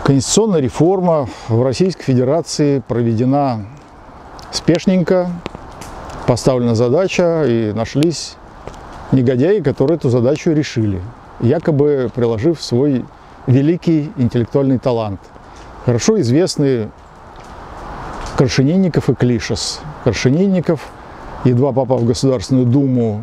Конституционная реформа в Российской Федерации проведена спешненько, поставлена задача, и нашлись негодяи, которые эту задачу решили, якобы приложив свой великий интеллектуальный талант. Хорошо известный Крашенинников и Клишес. Крашенинников, едва попав в Государственную Думу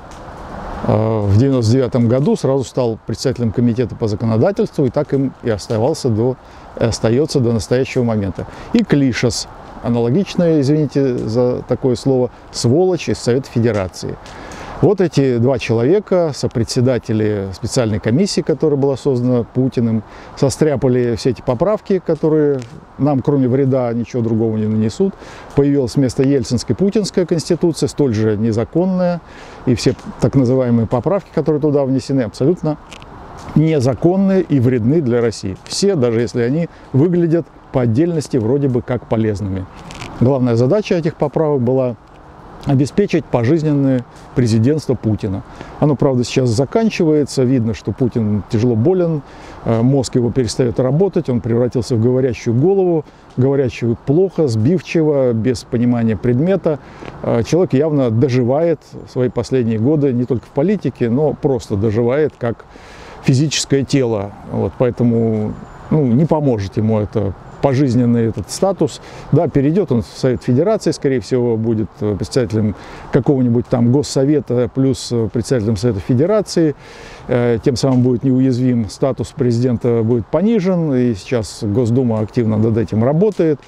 в 1999 году, сразу стал председателем комитета по законодательству, и так им и остается остается до настоящего момента. И Клишес, аналогичное, извините за такое слово, сволочь из Совета Федерации. Вот эти два человека, сопредседатели специальной комиссии, которая была создана Путиным, состряпали все эти поправки, которые нам, кроме вреда, ничего другого не нанесут. Появилась вместо ельцинской путинская конституция, столь же незаконная. И все так называемые поправки, которые туда внесены, абсолютно незаконные и вредны для России. Все, даже если они выглядят по отдельности вроде бы как полезными. Главная задача этих поправок была обеспечить пожизненное президентство Путина. Оно, правда, сейчас заканчивается. Видно, что Путин тяжело болен, мозг его перестает работать, он превратился в говорящую голову, говорящую плохо, сбивчиво, без понимания предмета. Человек явно доживает свои последние годы не только в политике, но просто доживает как физическое тело. Вот, поэтому не поможет ему это пожизненный этот статус. Да, перейдет он в Совет Федерации, скорее всего, будет председателем какого-нибудь там Госсовета плюс председателем Совета Федерации. Тем самым будет неуязвим, статус президента будет понижен, и сейчас Госдума активно над этим работает.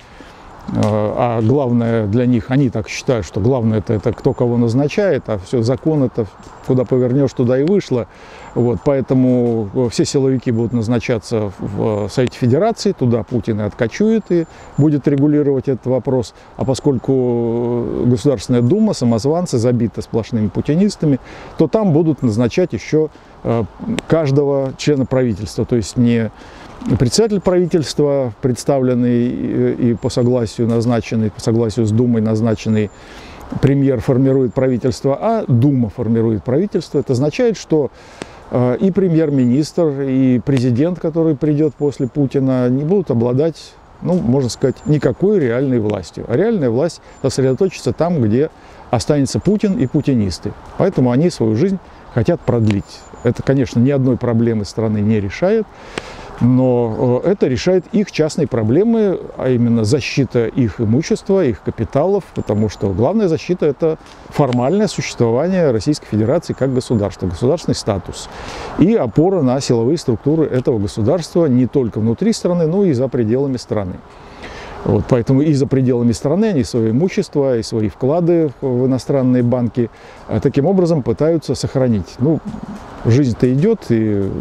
А главное для них, они так считают, что главное это кто кого назначает, а все закон это куда повернешь, туда и вышло. Вот, поэтому все силовики будут назначаться в Совете Федерации, туда Путин и откачует и будет регулировать этот вопрос. А поскольку Государственная Дума, самозванцы, забита сплошными путинистами, то там будут назначать еще каждого члена правительства, то есть не председатель правительства, представленный и по согласию назначенный, по согласию с Думой назначенный премьер формирует правительство, а Дума формирует правительство. Это означает, что и премьер-министр, и президент, который придет после Путина, не будут обладать, можно сказать, никакой реальной властью. А реальная власть сосредоточится там, где останется Путин и путинисты. Поэтому они свою жизнь хотят продлить. Это, конечно, ни одной проблемы страны не решает, но это решает их частные проблемы, а именно защита их имущества, их капиталов, потому что главная защита – это формальное существование Российской Федерации как государства, государственный статус и опора на силовые структуры этого государства не только внутри страны, но и за пределами страны. Вот, поэтому и за пределами страны они свое имущество и свои вклады в иностранные банки таким образом пытаются сохранить. Жизнь-то идет, и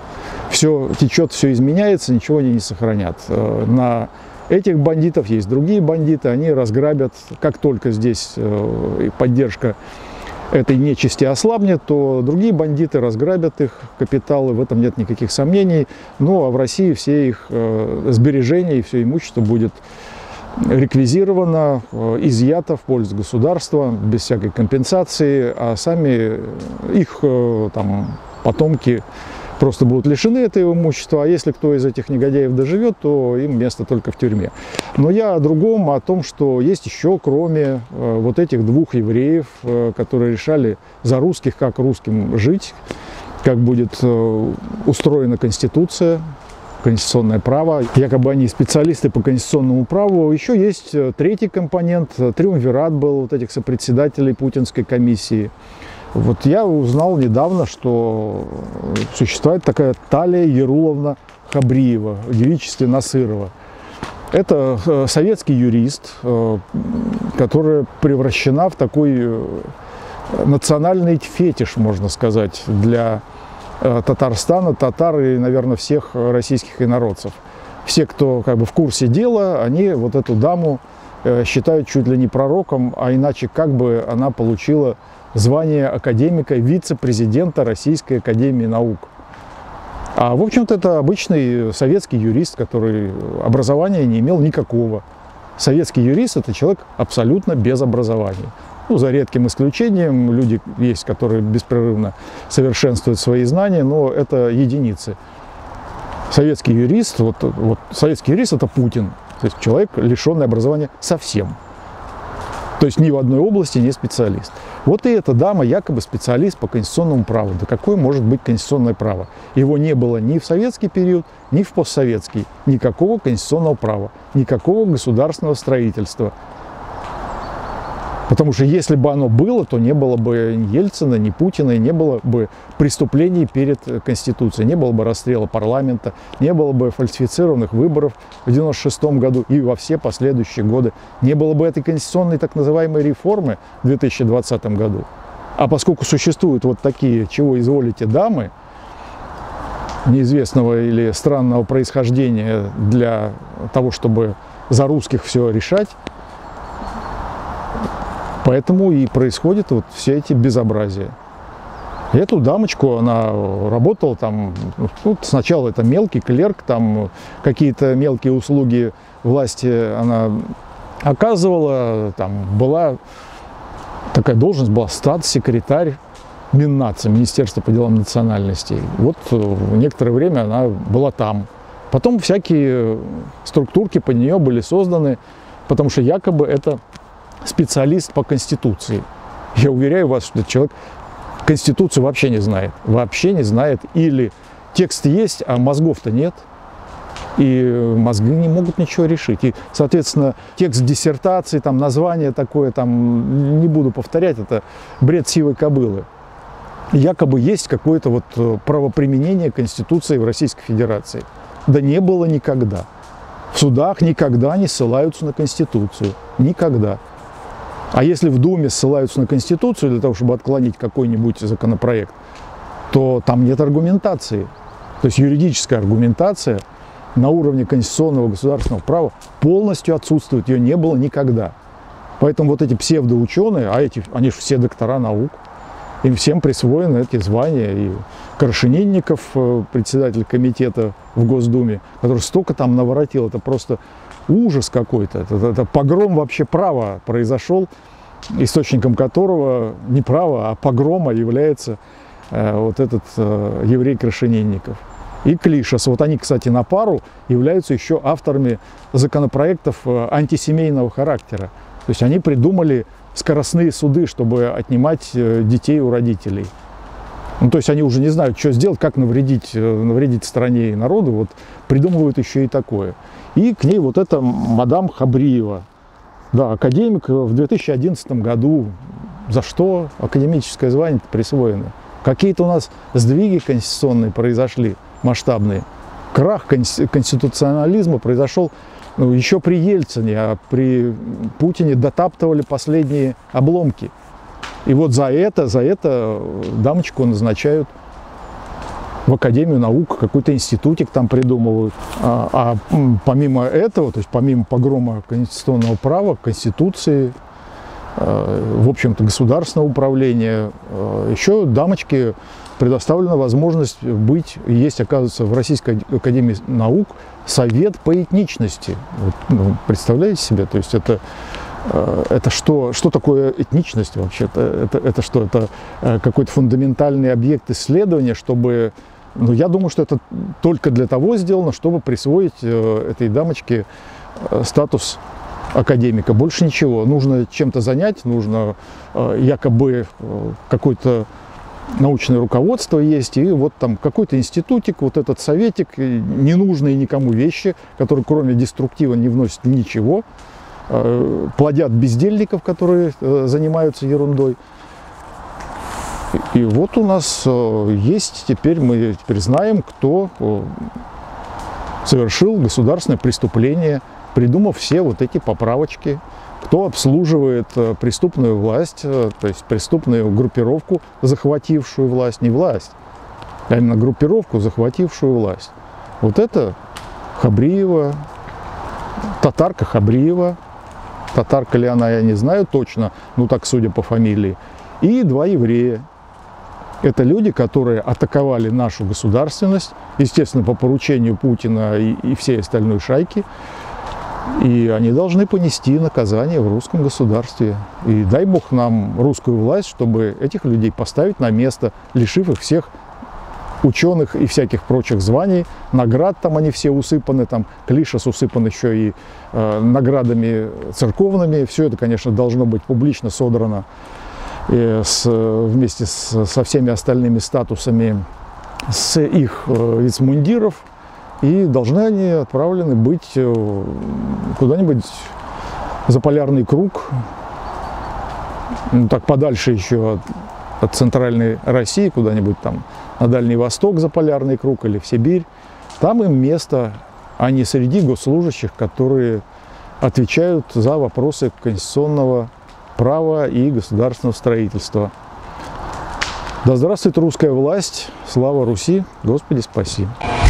все течет, все изменяется, ничего они не сохранят. На этих бандитов есть другие бандиты, они разграбят, как только здесь поддержка этой нечисти ослабнет, то другие бандиты разграбят их капиталы, в этом нет никаких сомнений. А в России все их сбережения и все имущество будет реквизировано, изъято в пользу государства, без всякой компенсации, а сами их потомки просто будут лишены этого имущества, а если кто из этих негодяев доживет, то им место только в тюрьме. Но я о другом, о том, что есть еще, кроме вот этих двух евреев, которые решали за русских, как русским жить, как будет устроена Конституция, конституционное право. Якобы они специалисты по конституционному праву. Еще есть третий компонент, триумвират был вот этих сопредседателей путинской комиссии. Вот я узнал недавно, что существует такая Талия Яруловна Хабриева в девичестве Насырова. Это советский юрист, которая превращена в такой национальный фетиш, можно сказать, для Татарстана, татар и, наверное, всех российских инородцев. Все, кто в курсе дела, они вот эту даму считают чуть ли не пророком, а иначе как бы она получила звание академика, вице-президента Российской академии наук. А в общем-то это обычный советский юрист, который образования не имел никакого. Советский юрист – это человек абсолютно без образования. За редким исключением, люди есть, которые беспрерывно совершенствуют свои знания, но это единицы. советский юрист, вот советский юрист это Путин, то есть человек, лишенный образования совсем. То есть ни в одной области не специалист. Вот и эта дама якобы специалист по конституционному праву. Да какое может быть конституционное право? Его не было ни в советский период, ни в постсоветский. Никакого конституционного права, никакого государственного строительства. Потому что если бы оно было, то не было бы ни Ельцина, ни Путина, и не было бы преступлений перед Конституцией, не было бы расстрела парламента, не было бы фальсифицированных выборов в 1996 году и во все последующие годы, не было бы этой конституционной так называемой реформы в 2020 году. А поскольку существуют вот такие, чего изволите, дамы, неизвестного или странного происхождения для того, чтобы за русских все решать, поэтому и происходят вот все эти безобразия. И эту дамочку, она работала там, ну, сначала это мелкий клерк, там какие-то мелкие услуги власти она оказывала, там была такая должность, была статс-секретарь Миннаца, Министерства по делам национальностей. Вот некоторое время она была там. Потом всякие структурки под нее были созданы, потому что якобы это специалист по Конституции. Я уверяю вас, что этот человек Конституцию вообще не знает. Вообще не знает. Или текст есть, а мозгов-то нет. И мозги не могут ничего решить. И, соответственно, текст диссертации, там, название такое, там, не буду повторять, это бред сивой кобылы. Якобы есть какое-то вот правоприменение Конституции в Российской Федерации. Да не было никогда. В судах никогда не ссылаются на Конституцию. Никогда. А если в Думе ссылаются на Конституцию для того, чтобы отклонить какой-нибудь законопроект, то там нет аргументации. То есть юридическая аргументация на уровне конституционного государственного права полностью отсутствует. Ее не было никогда. Поэтому вот эти псевдоученые, а они же все доктора наук, им всем присвоены эти звания. И Крашенинников, председатель комитета в Госдуме, который столько там наворотил, это просто ужас какой-то. Это погром вообще права произошел, источником которого не права, а погрома является вот этот еврей Крашенинников. И Клишес. Вот они, кстати, на пару являются еще авторами законопроектов антисемейного характера. То есть они придумали скоростные суды, чтобы отнимать детей у родителей. Ну, то есть они уже не знают, что сделать, как навредить стране и народу, вот придумывают еще и такое. И к ней вот эта мадам Хабриева, да, академик в 2011 году. За что академическое звание присвоено? Какие-то у нас сдвиги конституционные произошли, масштабные. Крах конституционализма произошел еще при Ельцине, а при Путине дотаптывали последние обломки. И вот за это дамочку назначают в Академию наук, какой-то институтик там придумывают. А помимо этого, то есть помимо погрома конституционного права, Конституции, в общем-то, государственного управления, еще дамочке предоставлена возможность быть, есть, оказывается, в Российской Академии наук совет по этничности. Вот, ну, представляете себе? То есть это что такое этничность вообще-то? Это что? Это какой-то фундаментальный объект исследования, чтобы... Ну, я думаю, что это только для того сделано, чтобы присвоить этой дамочке статус академика. Больше ничего. Нужно чем-то занять, нужно якобы какое-то научное руководство есть, и вот там какой-то институтик, вот этот советик, ненужные никому вещи, которые кроме деструктива не вносят ничего, плодят бездельников, которые занимаются ерундой. И вот у нас есть, мы теперь знаем, кто совершил государственное преступление, придумав все вот эти поправочки, кто обслуживает преступную власть, то есть преступную группировку, захватившую власть, не власть, а именно группировку, захватившую власть. Вот это Хабриева, татарка Хабриева, татарка ли она, я не знаю точно, ну так судя по фамилии, и два еврея. Это люди, которые атаковали нашу государственность, естественно, по поручению Путина и всей остальной шайки. И они должны понести наказание в русском государстве. И дай Бог нам русскую власть, чтобы этих людей поставить на место, лишив их всех ученых и всяких прочих званий, наград там они все усыпаны, там Клишес усыпан еще и наградами церковными. Все это, конечно, должно быть публично содрано вместе со всеми остальными статусами с их вицмундиров, и должны они отправлены быть куда-нибудь за полярный круг, ну, так подальше еще от центральной России, куда-нибудь там на Дальний Восток за полярный круг или в Сибирь. Там им место, а не среди госслужащих, которые отвечают за вопросы конституционного права и государственного строительства. Да здравствует русская власть! Слава Руси! Господи спаси!